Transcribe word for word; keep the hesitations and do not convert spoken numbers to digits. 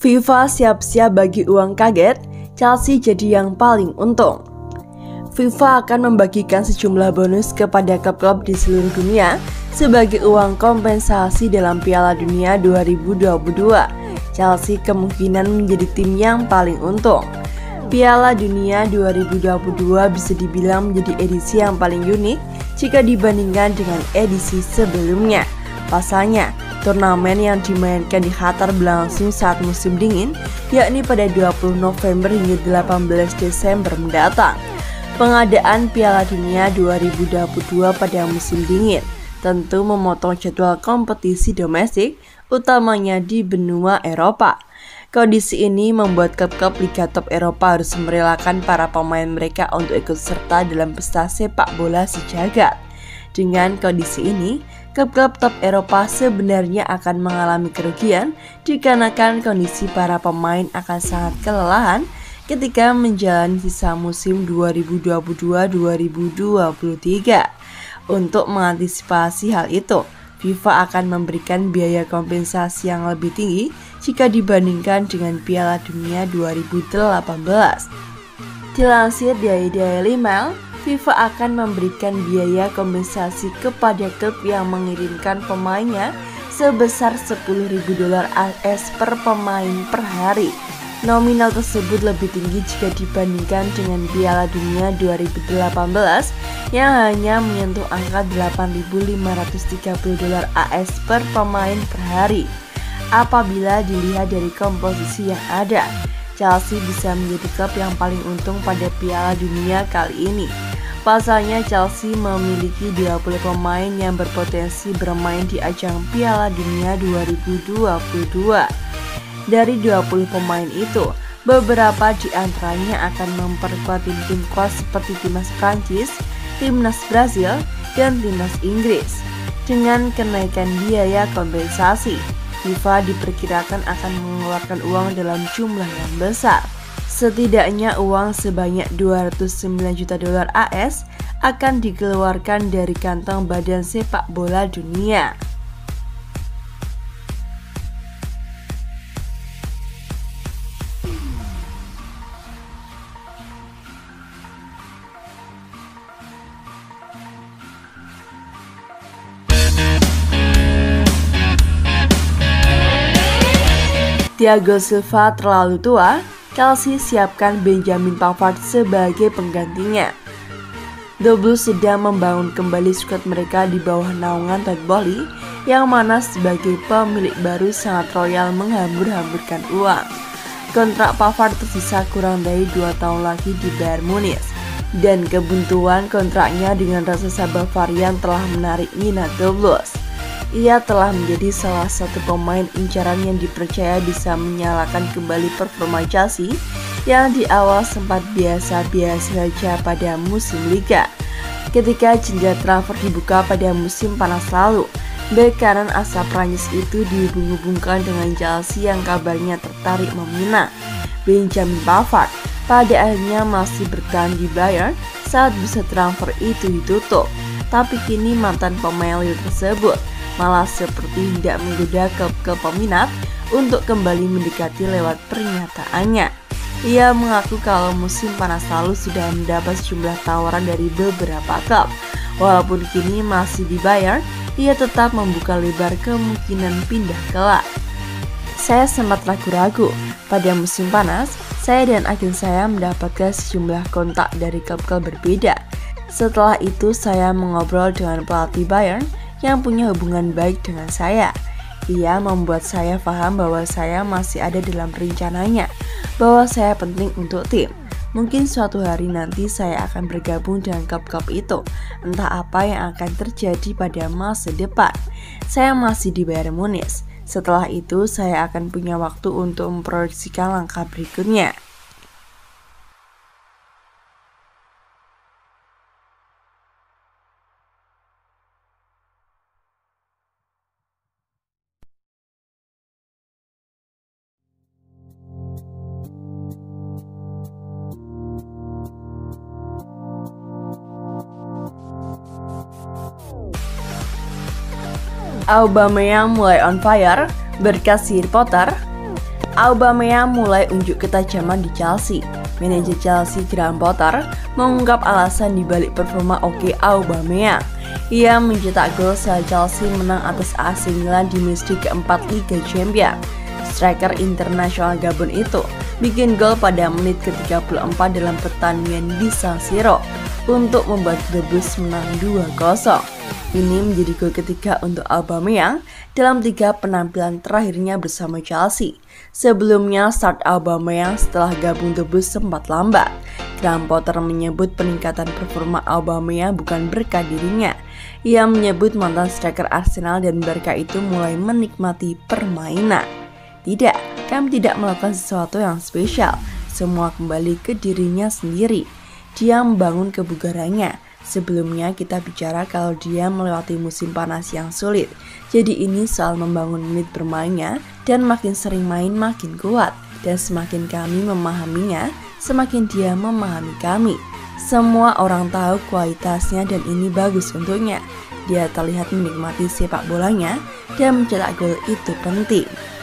FIFA siap-siap bagi uang kaget, Chelsea jadi yang paling untung. FIFA akan membagikan sejumlah bonus kepada klub-klub di seluruh dunia sebagai uang kompensasi dalam Piala Dunia dua ribu dua puluh dua. Chelsea kemungkinan menjadi tim yang paling untung. Piala Dunia dua ribu dua puluh dua bisa dibilang menjadi edisi yang paling unik jika dibandingkan dengan edisi sebelumnya. Pasalnya, turnamen yang dimainkan di Qatar berlangsung saat musim dingin, yakni pada dua puluh November hingga delapan belas Desember mendatang. Pengadaan Piala Dunia dua ribu dua puluh dua pada musim dingin tentu memotong jadwal kompetisi domestik, utamanya di benua Eropa. Kondisi ini membuat klub-klub Liga Top Eropa harus merelakan para pemain mereka untuk ikut serta dalam pesta sepak bola sejagat. Dengan kondisi ini, klub-klub top Eropa sebenarnya akan mengalami kerugian dikarenakan kondisi para pemain akan sangat kelelahan ketika menjalani sisa musim dua ribu dua puluh dua dua ribu dua puluh tiga. Untuk mengantisipasi hal itu, FIFA akan memberikan biaya kompensasi yang lebih tinggi jika dibandingkan dengan Piala Dunia dua ribu delapan belas. Dilansir dari Daily Mail, FIFA akan memberikan biaya kompensasi kepada klub yang mengirimkan pemainnya sebesar sepuluh ribu dolar A S per pemain per hari. Nominal tersebut lebih tinggi jika dibandingkan dengan Piala Dunia dua ribu delapan belas yang hanya menyentuh angka delapan ribu lima ratus tiga puluh dolar A S per pemain per hari. Apabila dilihat dari komposisi yang ada, Chelsea bisa menjadi klub yang paling untung pada Piala Dunia kali ini. Pasalnya Chelsea memiliki dua puluh pemain yang berpotensi bermain di ajang Piala Dunia dua ribu dua puluh dua. Dari dua puluh pemain itu, beberapa di antaranya akan memperkuat tim-tim kuat seperti timnas Prancis, timnas Brazil, dan timnas Inggris. Dengan kenaikan biaya kompensasi, FIFA diperkirakan akan mengeluarkan uang dalam jumlah yang besar. Setidaknya uang sebanyak dua ratus sembilan juta dolar A S akan dikeluarkan dari kantong Badan Sepak Bola Dunia. Thiago Silva terlalu tua, Chelsea siapkan Benjamin Pavard sebagai penggantinya. The Blues sedang membangun kembali skuad mereka di bawah naungan Todd Boehly, yang mana sebagai pemilik baru sangat royal menghambur-hamburkan uang. Kontrak Pavard tersisa kurang dari dua tahun lagi di Bayern Munich, dan kebuntuan kontraknya dengan raksasa Bavarian telah menarik minat The Blues. Ia telah menjadi salah satu pemain incaran yang dipercaya bisa menyalakan kembali performa Chelsea yang di awal sempat biasa-biasa saja pada musim Liga. Ketika jendela transfer dibuka pada musim panas lalu, bek kanan asal Prancis itu dihubung-hubungkan dengan Chelsea yang kabarnya tertarik meminang. Benjamin Pavard pada akhirnya masih bertahan di Bayern saat bursa transfer itu ditutup, tapi kini mantan pemain Lille tersebut malah seperti tidak menggoda klub-klub peminat untuk kembali mendekati lewat pernyataannya. Ia mengaku kalau musim panas lalu sudah mendapat sejumlah tawaran dari beberapa klub. Walaupun kini masih di Bayern, ia tetap membuka lebar kemungkinan pindah kelak. Saya sempat ragu-ragu. Pada musim panas, saya dan agen saya mendapatkan sejumlah kontak dari klub-klub berbeda. Setelah itu saya mengobrol dengan pelatih Bayern yang punya hubungan baik dengan saya. Ia membuat saya paham bahwa saya masih ada dalam rencananya, bahwa saya penting untuk tim. Mungkin suatu hari nanti saya akan bergabung dengan klub-klub itu. Entah apa yang akan terjadi pada masa depan. Saya masih di Bayern Munich. Setelah itu saya akan punya waktu untuk memproyeksikan langkah berikutnya. Aubameyang mulai on fire berkat si Potter. Aubameyang mulai unjuk ketajaman di Chelsea. Manajer Chelsea Graham Potter mengungkap alasan dibalik performa oke Aubameyang. Ia mencetak gol saat Chelsea menang atas A C Milan di misi keempat Liga Champions. Striker internasional Gabon itu bikin gol pada menit ke tiga puluh empat dalam pertandingan di San Siro untuk membuat The Blues menang dua kosong. Ini menjadi gol ketiga untuk Aubameyang dalam tiga penampilan terakhirnya bersama Chelsea. Sebelumnya start Aubameyang setelah gabung The Blues sempat lambat. Graham Potter menyebut peningkatan performa Aubameyang bukan berkat dirinya. Ia menyebut mantan striker Arsenal dan Barca itu mulai menikmati permainan. Tidak, kami tidak melakukan sesuatu yang spesial. Semua kembali ke dirinya sendiri. Dia membangun kebugarannya. Sebelumnya kita bicara kalau dia melewati musim panas yang sulit. Jadi ini soal membangun menit bermainnya dan makin sering main makin kuat. Dan semakin kami memahaminya, semakin dia memahami kami. Semua orang tahu kualitasnya dan ini bagus untuknya. Dia terlihat menikmati sepak bolanya dan mencetak gol itu penting.